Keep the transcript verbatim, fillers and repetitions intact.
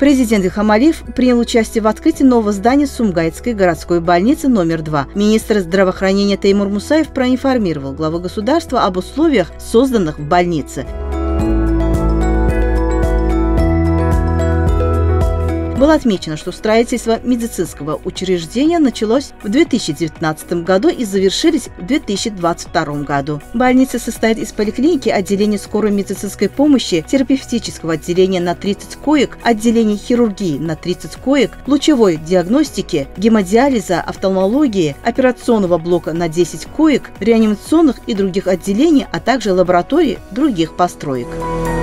Президент Ильхам Алиев принял участие в открытии нового здания Сумгайтской городской больницы номер два. Министр здравоохранения Теймур Мусаев проинформировал главу государства об условиях, созданных в больнице. Было отмечено, что строительство медицинского учреждения началось в две тысячи девятнадцатом году и завершились в две тысячи двадцать втором году. Больница состоит из поликлиники, отделения скорой медицинской помощи, терапевтического отделения на тридцать коек, отделений хирургии на тридцать коек, лучевой диагностики, гемодиализа, офтальмологии, операционного блока на десять коек, реанимационных и других отделений, а также лабораторий других построек.